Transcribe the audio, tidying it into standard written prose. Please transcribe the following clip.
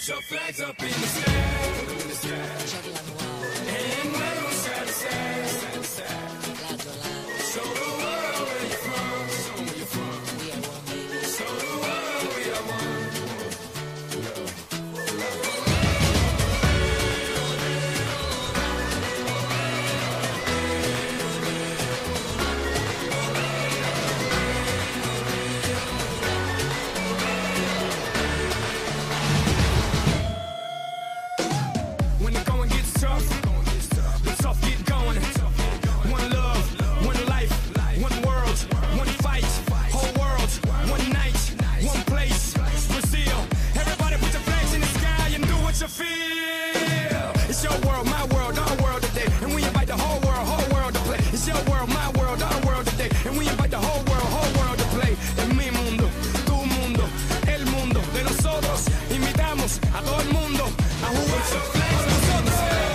Put your flags up in the sky. And wave them side to side. Show the world where you're from. Show 'em where you're from. We are one, baby. Show the world we are one. When the going gets tough, the tough get going. One love, one life, one world, one fight, whole world, one night, one place, Brazil. Everybody put your flags in the sky and do what you feel. It's your world, my world, our world today, and we invite the whole world to play. It's your world, my world, our world today, and we invite the whole world to play. En mi mundo, tu mundo, el mundo de nosotros. Invitamos a todo el mundo a jugar con nosotros.